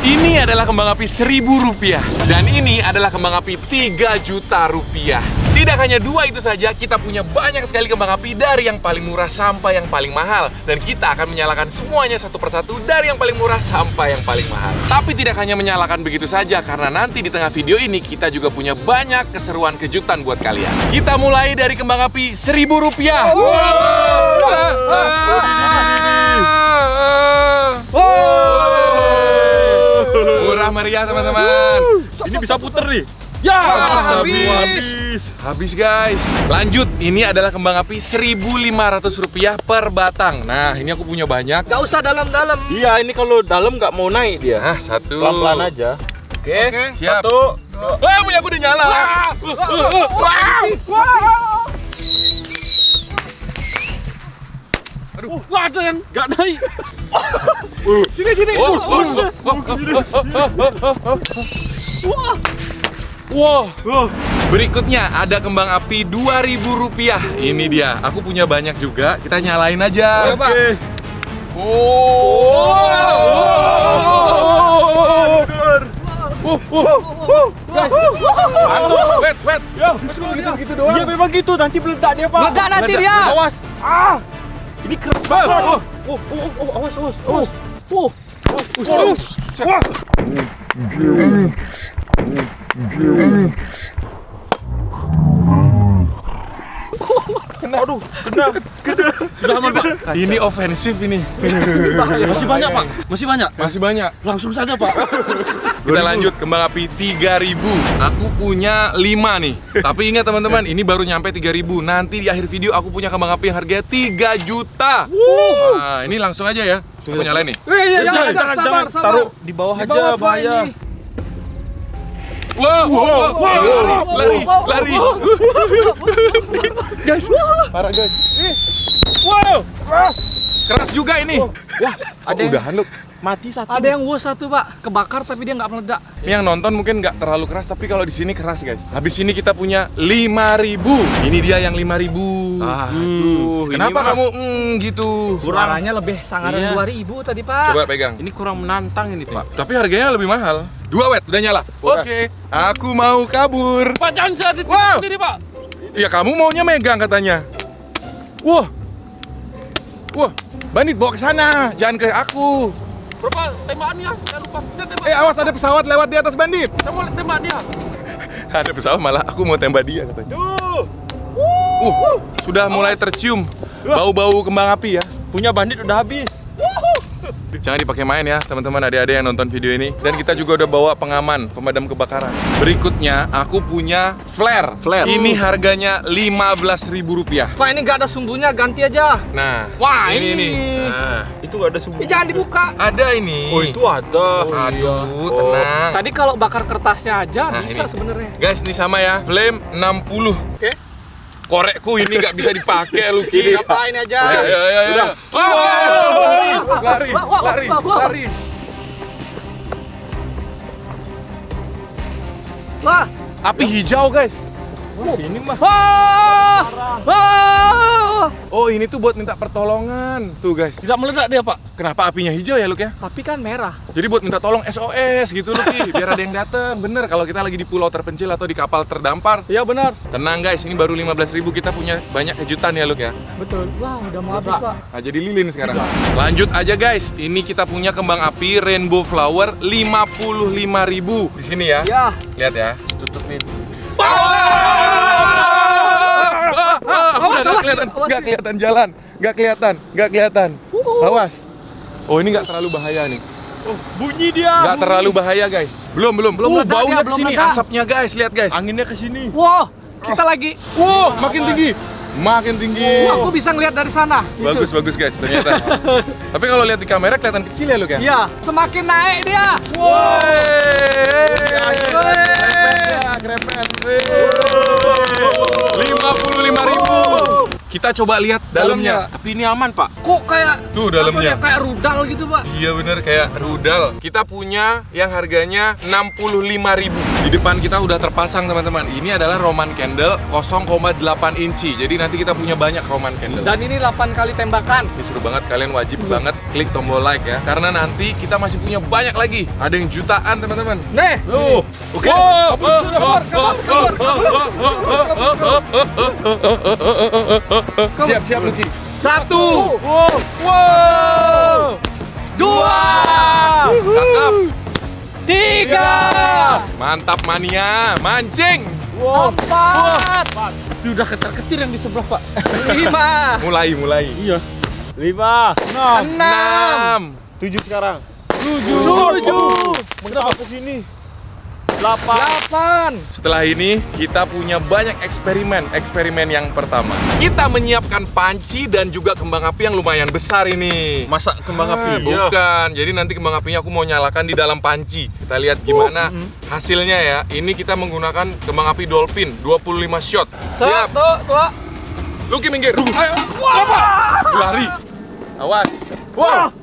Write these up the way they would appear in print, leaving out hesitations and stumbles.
Ini adalah kembang api Rp1.000 dan ini adalah kembang api Rp3 juta. Tidak hanya dua itu saja, kita punya banyak sekali kembang api dari yang paling murah sampai yang paling mahal. Dan kita akan menyalakan semuanya satu persatu dari yang paling murah sampai yang paling mahal. Tapi tidak hanya menyalakan begitu saja, karena nanti di tengah video ini kita juga punya banyak keseruan kejutan buat kalian. Kita mulai dari kembang api Rp1.000. Murah meriah teman-teman. Ini bisa puter nih. Ya, habis guys. Lanjut, ini adalah kembang api Rp1.500 per batang. Nah, ini aku punya banyak. Gak usah dalam-dalam. Iya, ini kalau dalam nggak mau naik dia. Nah, satu. Pelan-pelan aja. Oke, siap. Satu. Wah, punya aku udah nyala. Aduh, wah ada yang nggak naik. Sini. Wow. Berikutnya ada kembang api Rp2.000. Ini dia. Aku punya banyak juga. Kita nyalain aja. Oke. Wet. Gitu doang. Iya memang gitu. Nanti meledak dia, Pak. Meledak nanti dia. Awas. Ini keras banget. Awas. Aduh, sudah aman Pak. Ini ofensif ini. Masih banyak Pak, Masih banyak. Langsung saja Pak. Kita lanjut, kembang api 3.000. Aku punya 5 nih. Tapi ingat teman-teman, ini baru nyampe 3.000. Nanti di akhir video aku punya kembang api yang harganya 3 juta. Nah, ini langsung aja ya. Aku nyalain nih. Jangan. Taruh di bawah aja, bahaya. Wow. Lari. Guys, parah guys. Wow. Keras juga ini. Wah, ada udahan lu. Mati satu. Ada yang satu Pak, kebakar tapi dia nggak meledak. Ini yang nonton mungkin nggak terlalu keras, tapi kalau di sini keras guys. Habis ini kita punya 5.000. Ini dia yang 5.000. Kenapa kamu gitu? Suaranya lebih sangaran 2.000 tadi Pak. Coba pegang. Ini kurang menantang ini, Pak. Tapi harganya lebih mahal. 2 wet, udah nyala. Oke. Aku mau kabur. Pak jangan saya sendiri Pak. Ya kamu maunya megang katanya. Wah, bandit bawa ke sana, jangan ke aku. Berapa tembakannya? Jangan lupa. Awas ada pesawat lewat di atas bandit. Saya mau tembak dia. Ada pesawat malah aku mau tembak dia katanya. Sudah mulai tercium bau-bau kembang api ya. Punya bandit udah habis. Jangan dipakai main ya teman-teman, adik-adik yang nonton video ini. Dan kita juga udah bawa pengaman, pemadam kebakaran. Berikutnya aku punya flare. Ini harganya Rp15.000. Pak ini nggak ada sumbunya, ganti aja. Nah, wah ini. Nah, itu nggak ada sumbu. Jangan dibuka. Ada ini. Oh itu ada. Aduh, tenang. Tadi kalau bakar kertasnya aja Nah, bisa sebenarnya. Guys, ini sama ya, flame 60. Oke. Korekku ini nggak bisa dipakai lu Ki. Ngapain aja? Ya. Lari. Wah, Api hijau guys. Ini mah. Oh ini tuh buat minta pertolongan. Tuh guys. Tidak meledak dia Pak. Kenapa apinya hijau ya Luk ya? Tapi kan merah. Jadi buat minta tolong SOS gitu Luk Ki. Biar ada yang dateng. Bener kalau kita lagi di pulau terpencil atau di kapal terdampar. Iya benar. Tenang guys, ini baru 15.000, kita punya banyak kejutan ya Luk ya. Betul. Wah udah mau habis Pak. Nah, jadi lilin sekarang. Lanjut aja guys. Ini kita punya kembang api rainbow flower 55.000 di sini ya. Ya. Lihat ya. Tutup nih. Aku udah nggak kelihatan. Awas. Oh ini nggak terlalu bahaya nih. Oh, bunyi dia. Nggak terlalu bahaya guys. Belum. Baunya ke sini, asapnya guys. Lihat guys. Anginnya ke sini. Wow, kita lagi. Wow, makin tinggi. Wah, aku bisa ngeliat dari sana. Bagus guys ternyata. Tapi kalau lihat di kamera kelihatan kecil ya Luk ya? Iya, semakin naik dia. Grepet. 55.000. Kita coba lihat dalamnya. Tapi ini aman, Pak. Kok kayak Tuh dalamnya. kayak rudal gitu, Pak. Iya bener, kayak rudal. Kita punya yang harganya 65.000. Di depan kita udah terpasang teman-teman. Ini adalah Roman candle 0,8 inci. Jadi nanti kita punya banyak Roman candle. Dan ini 8 kali tembakan. Ini seru banget, kalian wajib banget klik tombol like ya. Karena nanti kita masih punya banyak lagi. Ada yang jutaan teman-teman. Nih. Oke. Siap-siap Lucky. 1. Wow. 2. Tangkap. 3. Mantap mania, mancing. 4. Itu udah ketar-ketir yang di sebelah, Pak. 5. Mulai. Iya. 5, 6, 6. 7 sekarang. 7. Mentok ke sini. 8. 8. Setelah ini kita punya banyak eksperimen. Eksperimen yang pertama, kita menyiapkan panci dan juga kembang api yang lumayan besar ini. Masak kembang api. Bukan, jadi nanti kembang apinya aku mau nyalakan di dalam panci. Kita lihat gimana hasilnya ya. Ini kita menggunakan kembang api dolphin 25 shot. Siap. 1, 2. Lucky minggir. Ayo. Wah. Lari. Awas. Wow.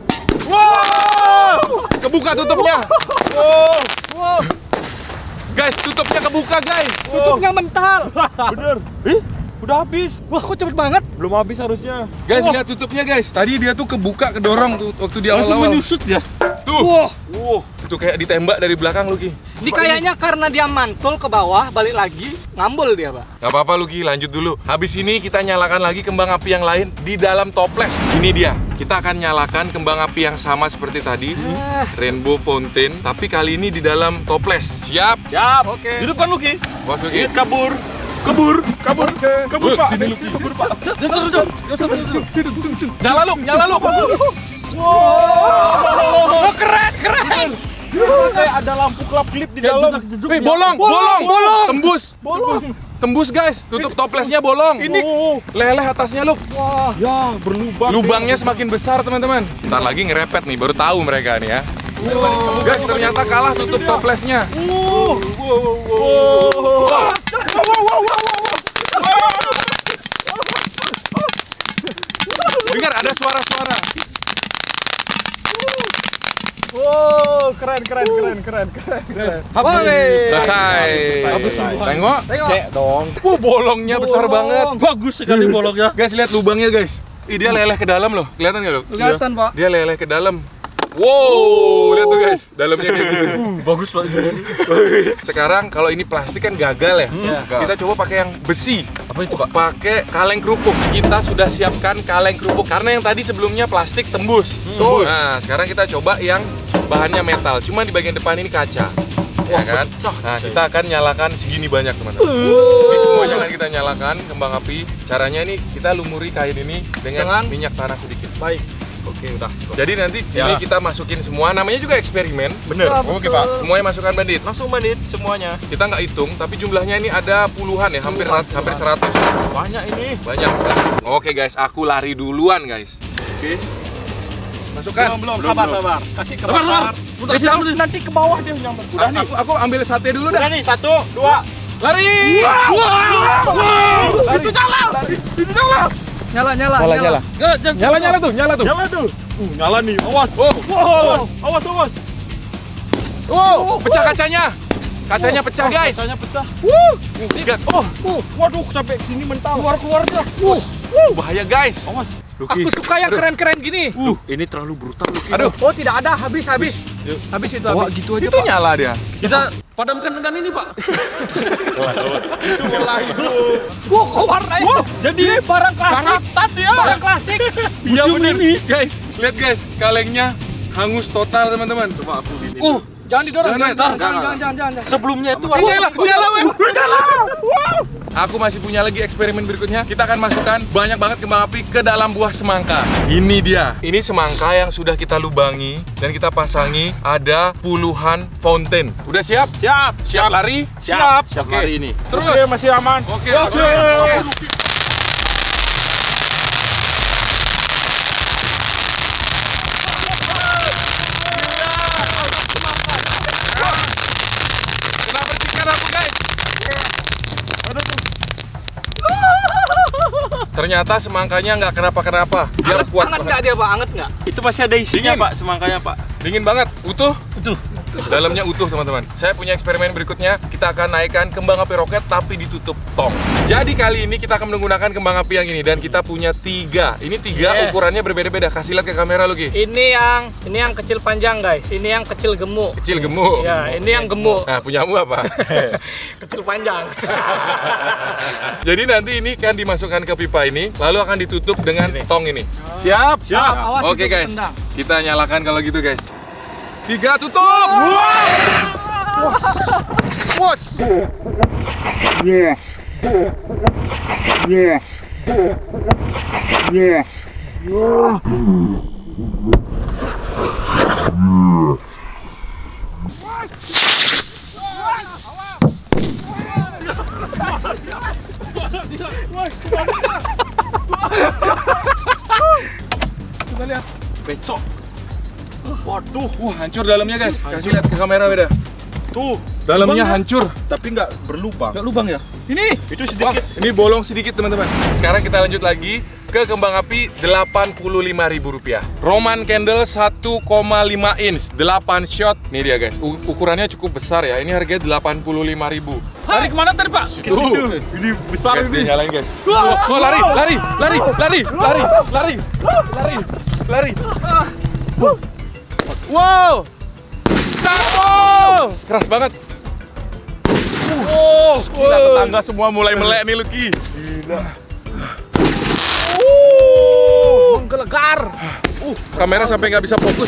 Wow. Kebuka tutupnya. Wow. Guys, tutupnya kebuka guys. Tutupnya mental. Bener. Udah habis. Wah, kok cepet banget. Belum habis harusnya. Guys, lihat tutupnya guys. Tadi dia tuh kebuka, kedorong tuh waktu di awal-awal. menyusut ya. Tuh. Wah. Itu kayak ditembak dari belakang Lucky. Ini kayaknya karena dia mantul ke bawah, balik lagi, ngambul dia, Pak. Gak apa-apa Lucky, lanjut dulu. Habis ini kita nyalakan lagi kembang api yang lain di dalam toples. Ini dia. Kita akan nyalakan kembang api yang sama seperti tadi. Rainbow Fountain, tapi kali ini di dalam toples. Siap? Siap. Oke. Di depan Lucky. Bos Lucky. Kabur, Pak. Sini Lucky. Kabur, Pak. Nyala lu, nyala lu. Oh, keren. Kayak ada lampu klip di dalam. Bolong. Tembus guys, tutup toplesnya bolong. Ini Leleh atasnya lu. wah. Ya, berlubang. Lubangnya semakin besar teman-teman. Ntar lagi ngerepet nih, baru tahu mereka nih ya. Guys, ternyata kalah tutup toplesnya. Dengar ada suara-suara. Wow, keren. Selesai. Tengok. Cek dong. Bolongnya besar banget. Bagus sekali bolongnya. Guys, lihat lubangnya guys. Ih, dia leleh ke dalam loh. Kelihatan nggak lo? Kelihatan, Pak. Dia leleh ke dalam. Wow, lihat tuh guys, dalamnya kayak gitu. Bagus banget. Sekarang kalau ini plastik kan gagal ya. Kita coba pakai yang besi. Apa itu, Pak? Pakai kaleng kerupuk. Kita sudah siapkan kaleng kerupuk karena yang tadi sebelumnya plastik tembus. Nah, sekarang kita coba yang bahannya metal. Cuma di bagian depan ini kaca. Ya kan? Nah, kita akan nyalakan segini banyak teman-teman. Ini semuanya akan kita nyalakan kembang api. Caranya ini kita lumuri kain ini dengan minyak tanah sedikit. Baik. Oke, udah. Jadi nanti ini kita masukin semua, namanya juga eksperimen. Bener. Oke Pak, semuanya masukkan bandit. Langsung Bandit semuanya. Kita nggak hitung, tapi jumlahnya ini ada puluhan ya, hampir 100. Banyak ini. Banyak. Oke guys, aku lari duluan guys. Oke. Masukkan. Belum. Sabar. Kasih ke bakar. Nanti ke bawah dia nyamper. Udah nih. Aku ambil sate dulu dah. Udah nih, 1, 2. Lari. Itu nyala. Nyala. Nyala tuh. Nyala tuh. Nyala nih. Awas. Awas. Oh, pecah kacanya. Kacanya pecah guys. Kacanya pecah. Lihat. Waduh, sampai sini mental. Keluar dia. Bahaya guys. Awas. Aku suka yang keren-keren gini. Ini terlalu brutal. Aduh. Oh, tidak ada. Habis. Habis itu habis. Gitu aja, Itu nyala dia. Kita padamkan dengan ini, Pak. Itu malah itu. Wah, kok warnanya? Jadi barang klasik ya. Barang klasik. Iya bener. Guys, lihat guys, kalengnya hangus total teman-teman. Coba aku gini. Jangan didorong. Jangan. Jangan. Sebelumnya itu Nyala. Aku masih punya lagi eksperimen berikutnya. Kita akan masukkan banyak banget kembang api ke dalam buah semangka. Ini dia. Ini semangka yang sudah kita lubangi dan kita pasangi ada puluhan fountain. Udah siap? Siap lari? Siap Oke. hari ini. Terus. Oke, masih aman. Oke. Kenapa percikan aku guys? Ternyata semangkanya nggak kenapa-kenapa. Dia kuat Anget banget. nggak dia, Pak? Anget nggak? Itu masih ada isinya, Dingin. Pak, semangkanya, Pak. Dingin banget, utuh. Utuh. Dalamnya utuh, teman-teman. Saya punya eksperimen berikutnya. Kita akan naikkan kembang api roket tapi ditutup tong. Jadi kali ini kita akan menggunakan kembang api yang ini dan kita punya 3. Ini 3 Yes. ukurannya berbeda-beda. Kasih lihat ke kamera lu, Ki. Ini yang kecil panjang, guys. Ini yang kecil gemuk. Kecil gemuk. Ya, ini yang gemuk. Nah, punyamu apa? Kecil panjang. Jadi nanti ini kan dimasukkan ke pipa ini, lalu akan ditutup dengan tong ini. Siap? Siap. Awas Oke, itu guys. ketendang. Kita nyalakan kalau gitu, guys. 3, tutup! Wos! Coba lihat. Becok. Waduh. Hancur dalamnya, guys. Kasih lihat ke kamera beda. Tuh, Dalamnya lubangnya. hancur. Tapi nggak berlubang. Nggak lubang ya? Ini. Itu Wah, sedikit. ini bolong sedikit, teman-teman. Sekarang kita lanjut lagi ke kembang api Rp85.000. Roman candle 1,5 inch, 8 shot. Nih dia, guys. Ukurannya cukup besar ya. Ini harganya Rp85.000. Lari kemana tadi, Pak? Ke situ. Ini besar Guys, dia ini. nyalain, guys. Oh, lari. Wow. Satu. Keras banget. Gila, tetangga semua mulai melek nih, Lucky. Menggelegar. Kamera sampai nggak bisa fokus.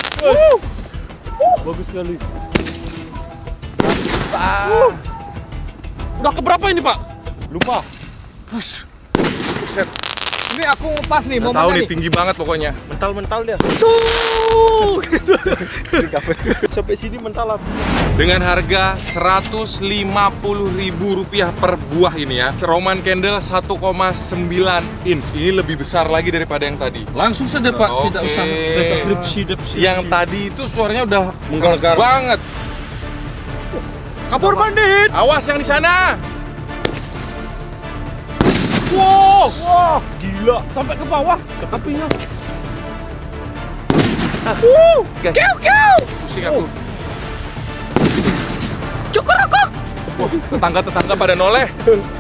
Bagus sekali. Udah keberapa ini, Pak? Lupa. Buset. Ini aku ngepas nih, Nggak mau tahu mana nih, nih? tinggi banget pokoknya. Mental-mental dia. Sampai sini mental aku. Dengan harga Rp150.000 per buah ini ya. Roman candle 1,9 inch. Ini lebih besar lagi daripada yang tadi. Langsung saja, Pak. Oke. Tidak usah Deskripsi. Yang tadi itu suaranya udah Menggelegar. keras banget. Kabur bandit. Awas yang di sana. Wow, wah, gila. Sampai ke bawah ke apinya. Guys, pusing aku. Cukur rokok. Tetangga-tetangga pada noleh.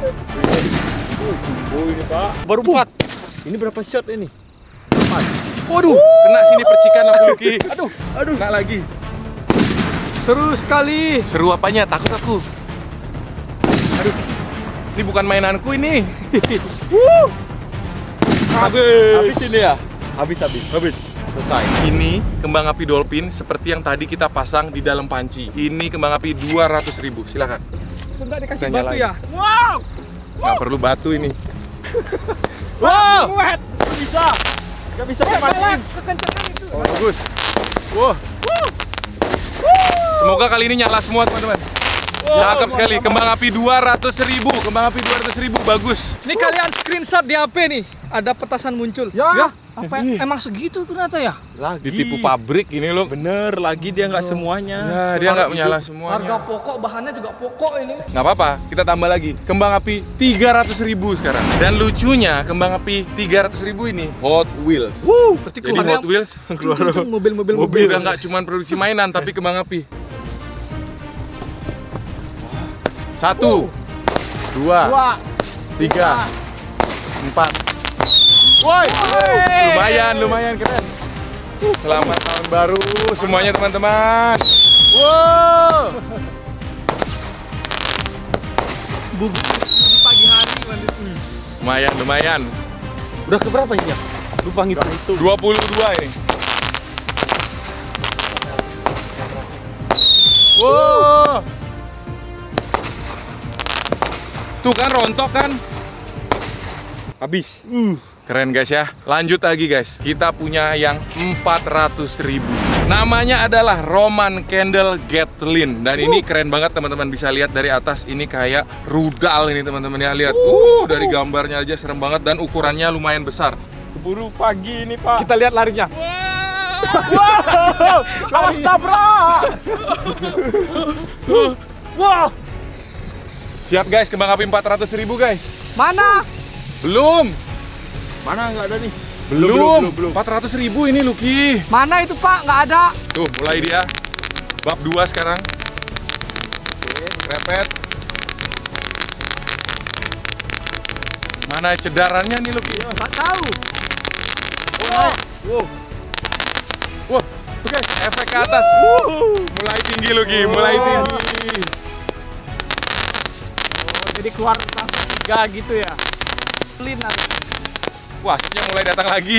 Oh ini Pak. Baru 4. Ini berapa shot ini? Waduh, kena sini percikan aku, Lucky. Aduh. Kena lagi. Seru sekali. Seru apanya? Takut aku. Aduh. Ini bukan mainanku ini. Habis ini ya? Habis. Selesai. Ini kembang api dolphin seperti yang tadi kita pasang di dalam panci. Ini kembang api 200.000. Silakan. Enggak dikasih Kita batu nyalain. ya? Wow. Nggak perlu batu ini. Wow. Bisa. Gak bisa dimatiin. Kekencangan itu. Oh, bagus. Wow. Semoga kali ini nyala semua, teman-teman. Cakep sekali. Kembang api 200.000. Kembang api 200.000. Bagus. Ini kalian screenshot di HP nih. Ada petasan muncul. Ya. Apa? Emang segitu ternyata ya? Lagi. Ditipu pabrik ini loh. Bener, lagi dia nggak semuanya. Ya, dia nggak menyala Harga semuanya. pokok, bahannya juga pokok ini. Nggak apa-apa, kita tambah lagi. Kembang api 300.000 sekarang. Dan lucunya, kembang api 300.000 ini Hot Wheels. Berarti Jadi keluarnya Hot Wheels mobil-mobil. udah nggak cuma produksi mainan, tapi kembang api. 1, 2, 3, 4. Woi, lumayan keren. Selamat tahun baru semuanya, teman-teman. Wow. Di pagi hari bandit. Lumayan. Udah ke berapa ini ya? Lupa ngitung itu. 22 ini. Wow. Tuh kan rontok kan? Habis. Keren guys ya. Lanjut lagi guys. Kita punya yang 400.000. Namanya adalah Roman Candle Gatlin. Dan ini keren banget teman-teman, bisa lihat dari atas. Ini kayak rudal ini teman-teman ya. Lihat. Dari gambarnya aja serem banget dan ukurannya lumayan besar. Keburu pagi ini Pak. Kita lihat larinya. Wow. Awas tabrak. Wah, Siap guys, kembang api 400.000 guys. mana? Belum. Mana nggak ada nih? Belum. 400.000 ini Lucky. Mana itu Pak? Nggak ada. Tuh, mulai dia. Bab 2 sekarang. Repet. Mana cedarannya nih Lucky? Nggak tahu. Wow. Wah, oke, efek ke atas. Mulai tinggi Lucky, mulai tinggi. Jadi keluar langsung 3 gitu ya. Clean nanti. Wah, asapnya mulai datang lagi.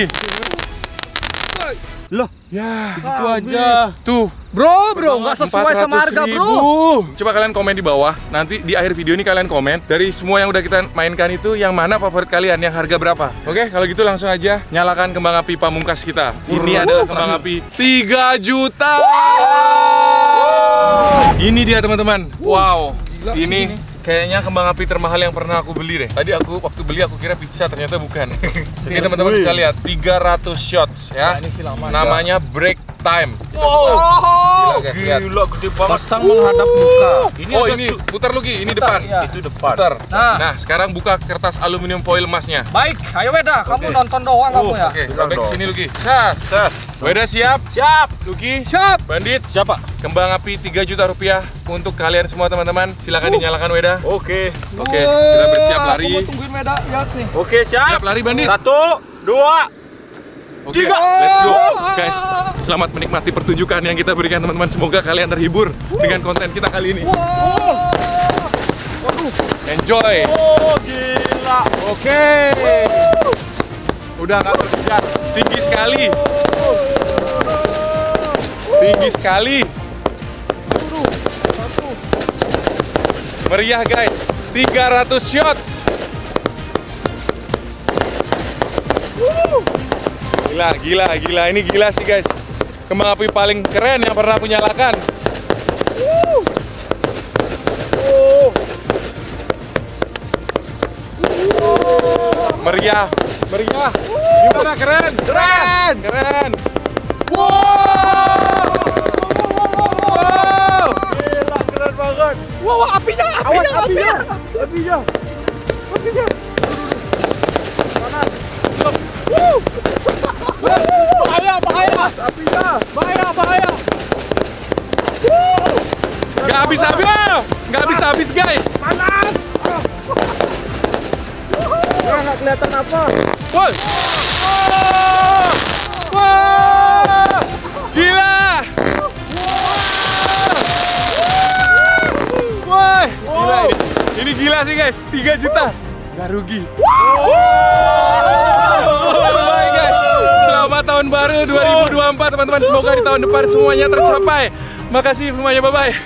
Loh, Ya, gitu aja. tuh. Bro, nggak sesuai sama harga, 400.000. bro. Coba kalian komen di bawah. Nanti di akhir video ini kalian komen dari semua yang udah kita mainkan itu yang mana favorit kalian, yang harga berapa. Oke, kalau gitu langsung aja nyalakan kembang api pamungkas kita. Ini adalah kembang api 3 juta. Ini dia teman-teman. Wow. Gila, Ini segini. kayaknya kembang api termahal yang pernah aku beli deh. Tadi waktu beli aku kira pizza, ternyata bukan. Ini teman-teman bisa lihat 300 shots ya. Nah, ini sih lama. Namanya break time. Oh, Gila, guys, lihat. Gila gede banget. Pasang menghadap muka. Oh ini putar Lucky, ini depan. iya. Itu depan. Putar. Nah. Nah, sekarang buka kertas aluminium foil emasnya. baik. Ayo Weda, kamu nonton doang kamu ya. Oke, Bilang robek dong. sini Lucky. Sas. Weda siap? Siap. Lucky? Siap. Bandit? Siapa? Kembang api 3 juta rupiah untuk kalian semua teman-teman. Silakan dinyalakan Weda. Oke. Oke, kita bersiap Wah, lari. Aku mau tungguin Weda, lihat nih. Oke, siap. Siap lari Bandit. 1, 2. Oke, 3. let's go. Guys, selamat menikmati pertunjukan yang kita berikan teman-teman. Semoga kalian terhibur dengan konten kita kali ini. Enjoy. Oh, gila. Oke. Udah nggak terkejar. Tinggi sekali. Tinggi sekali. Meriah guys. 300 shot. Gila. Ini gila sih guys. Kembang api paling keren yang pernah aku nyalakan. Meriah. Gimana, keren? Wow. Gila, keren banget. Wah, apinya. Bahaya. Nggak habis guys. Panas. Nggak kelihatan apa. Woi. Wah. Gila. Woi. Gila ini. Ini gila sih guys. 3 juta. Nggak rugi. Bye guys. Selamat tahun baru 2024 teman-teman. Semoga di tahun depan semuanya tercapai. Makasih semuanya. Bye-bye.